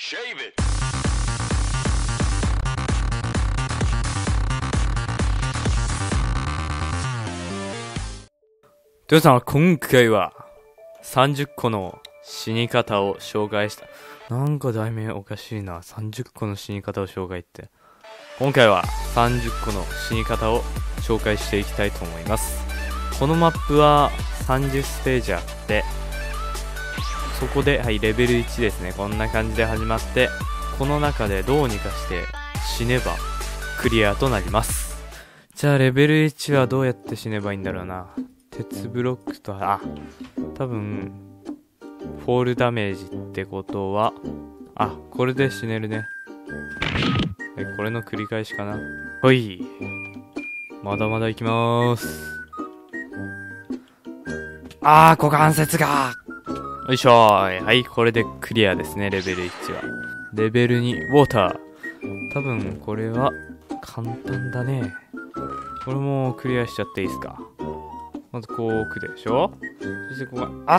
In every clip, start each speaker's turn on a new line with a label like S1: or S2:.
S1: Shave it.
S2: 皆さん、今回は30個の死に方を紹介した。なんか題名おかしいな。30個の死に方を紹介って。今回は30個の死に方を紹介していきたいと思います。このマップは30ステージあって、そこで、レベル1ですね。こんな感じで始まって、この中でどうにかして死ねばクリアとなります。じゃあレベル1はどうやって死ねばいいんだろうな。鉄ブロックと、多分、フォールダメージってことは、これで死ねるね。これの繰り返しかな。ほい。まだまだ行きまーす。股関節がよいしょー。はい、これでクリアですね、レベル1は。レベル2、ウォーター。多分、これは、簡単だね。これもクリアしちゃっていいですか。まずこう置くでしょ。そしてここが、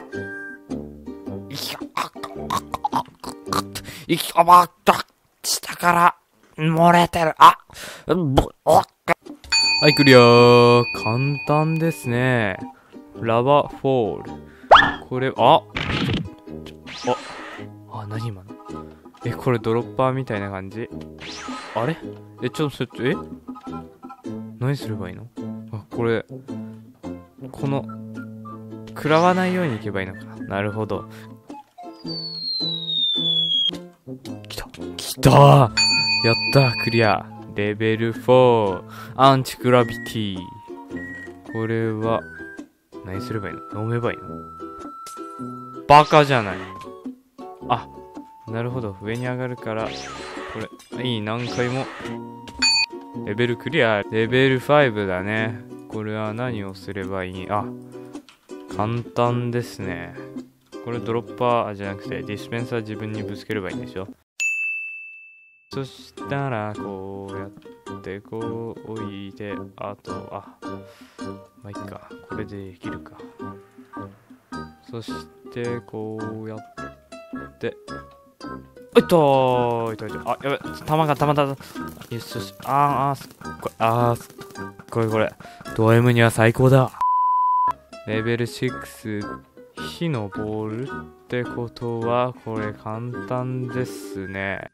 S2: 下から漏れてる。はい、クリアー。簡単ですね。ラバフォール。これ、何今の。これドロッパーみたいな感じ。あれちょっと、何すればいいの。これ、この、食らわないようにいけばいいのか。なるほど。来たやったクリア。レベル4、アンチグラビティ。これは、何すればいいの。飲めばいいの。バカじゃない。なるほど。上に上がるから、これ、何回も。レベルクリア。レベル5だね。これは何をすればいい。簡単ですね。これドロッパーじゃなくて、ディスペンサー自分にぶつければいいんでしょ。そしたら、こうやって、こう置いて、まあいいか。これでできるか。そして、こうやって、やべ、弾が、よしよし、これ、ド M には最高だ。レベル6、火のボールってことは、これ簡単ですね。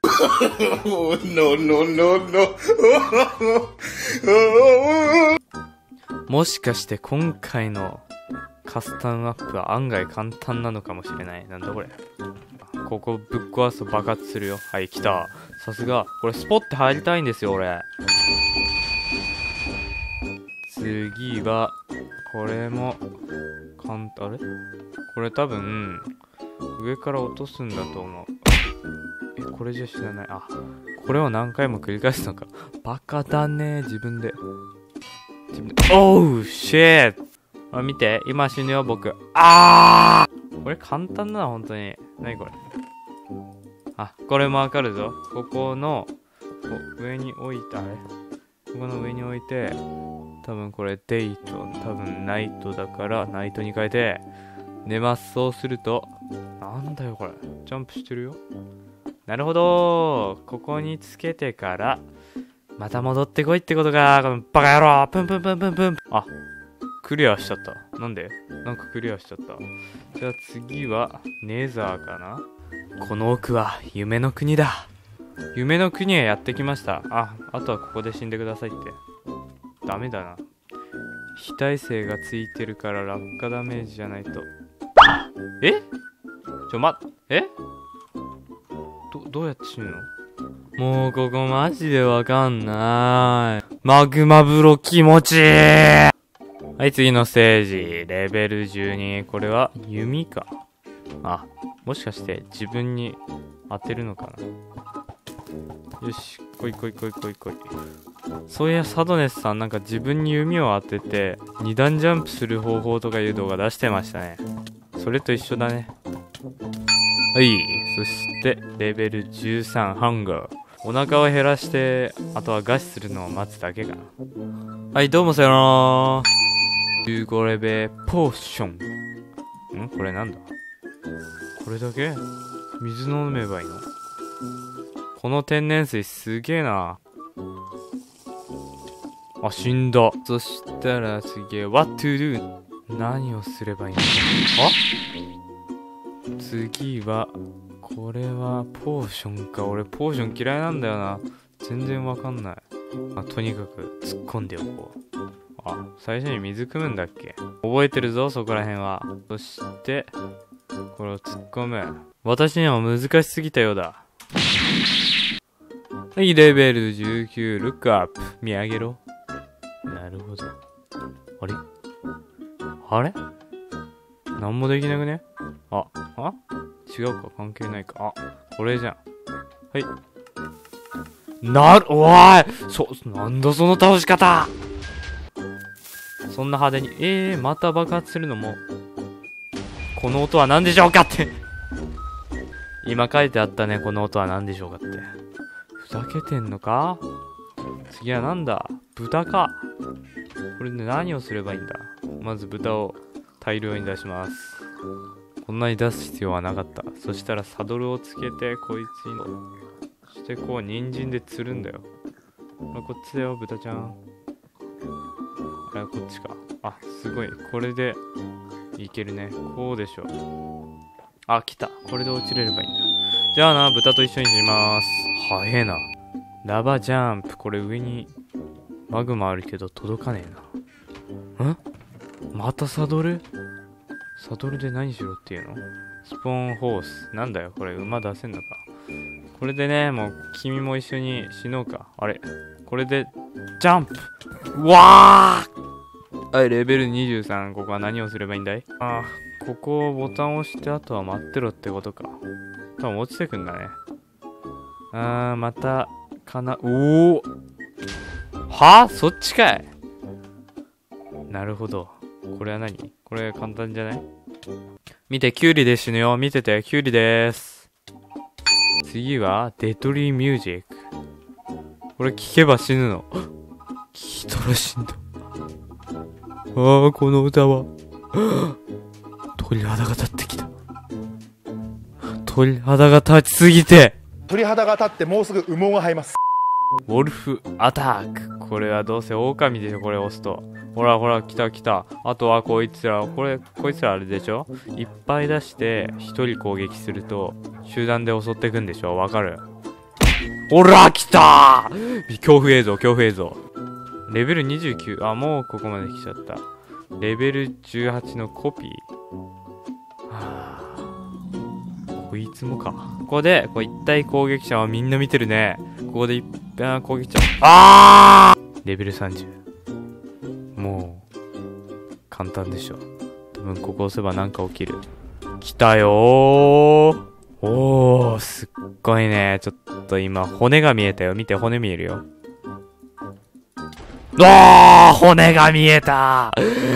S2: もしかして今回のカスタムアップは案外簡単なのかもしれない。なんだこれ。ここぶっ壊すと爆発するよ。はい、来た。さすが。これスポッて入りたいんですよ、俺。次は、これも、あれこれ多分、上から落とすんだと思う。これじゃ死なない。これを何回も繰り返すのか。バカだね、自分で。シェー！見て、今死ぬよ、僕。これ簡単だな、本当に。何これ。これもわかるぞ。ここの、上に置いて、ここの上に置いて、多分これデイト、多分ナイトだからナイトに変えて寝ます。そうすると、なんだよこれ、ジャンプしてるよ。なるほど。ここにつけてからまた戻ってこいってことか。このバカ野郎。プンプンプンプンプン。クリアしちゃった。なんで？なんかクリアしちゃった。じゃあ次はネザーかな。この奥は夢の国だ。夢の国へやってきました。あとはここで死んでくださいって。ダメだな。非耐性がついてるから落下ダメージじゃないと。どうやって死ぬの？もうここマジでわかんない。マグマ風呂気持ちいい。はい、次のステージ。レベル12。これは弓か。もしかして自分に当てるのかな。よし、来い。そういや、サドネスさんなんか自分に弓を当てて2段ジャンプする方法とかいう動画出してましたね。それと一緒だね。はい。そしてレベル13、ハンガー。お腹を減らしてあとは餓死するのを待つだけかな。はい、どうもさよなら。15レベポーション。これなんだ。これだけ？水飲めばいいの？ この天然水すげえな。あ、死んだ。そしたら次、What to do? 何をすればいいのか。あ、次は、これはポーションか。俺ポーション嫌いなんだよな。全然わかんない。とにかく突っ込んでおこう。あ、最初に水汲むんだっけ。覚えてるぞ、そこら辺は。そして、これを突っ込む。私には難しすぎたようだ。はい、レベル19、ルックアップ。見上げろ。なるほど。あれあれなんもできなくね。違うか、関係ないか。これじゃん。はい。おーいなんだその倒し方。そんな派手に、また爆発するのも。この音は何でしょうかって。今書いてあったね、この音は何でしょうかって。ふざけてんのか。次はなんだ豚か。これで何をすればいいんだ。まず豚を大量に出します。こんなに出す必要はなかった。そしたらサドルをつけてこいつに、そしてこう人参で釣るんだよ。こっちだよ豚ちゃん。こっちか。すごい。これでいけるね。こうでしょ。来た。これで落ちれればいいんだ。じゃあな、豚と一緒にします。早えな。ラバジャンプ。これ上にマグマあるけど届かねえな。またサドルで何しろっていうの。スポーンホース。なんだよこれ、馬出せんのか。これでね、もう君も一緒に死のうか。これでジャンプ。うわー。はい、レベル23。ここは何をすればいいんだい。ここをボタンを押してあとは待ってろってことか。多分落ちてくんだね。またおお。そっちかい。なるほど。これは何？これ簡単じゃない？見て、キュウリで死ぬよ。見てて、キュウリでーす。次は、デトリーミュージック。これ聞けば死ぬの。聞いたら死んだ。この歌は。鳥肌が立ってきた。鳥肌が立ちすぎて。
S1: 鳥肌が立ってもうすぐ羽毛が生えます。
S2: ウォルフアタック。これはどうせ狼でしょ、これ押すと。ほらほら、来た。あとはこいつら、こいつらあれでしょ。いっぱい出して一人攻撃すると集団で襲っていくんでしょ。わかる？ほら来たー。恐怖映像。レベル29。もうここまで来ちゃった。レベル18のコピー。こいつもか。ここで一体攻撃者はみんな見てるね。ここで一遍攻撃者。レベル30。もう簡単でしょ。多分ここ押せばなんか起きる。来たよー。すっごいね。ちょっと今骨が見えたよ。見て、骨見えるよ。骨が見えた。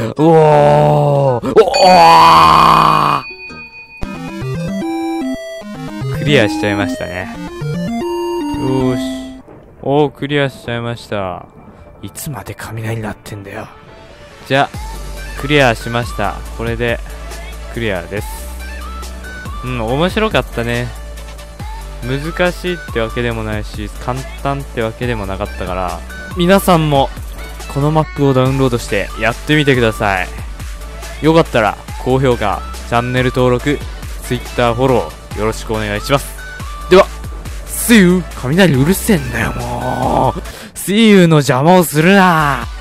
S2: クリアしちゃいましたね。よーし。クリアしちゃいました。いつまで雷鳴ってんだよ。じゃあ、クリアしました。これで、クリアです。面白かったね。難しいってわけでもないし、簡単ってわけでもなかったから、皆さんも、このマップをダウンロードしてやってみてください。よかったら、高評価、チャンネル登録、Twitter フォロー、よろしくお願いします。では、See you! 雷うるせえんだよ、もう。See you の邪魔をするな。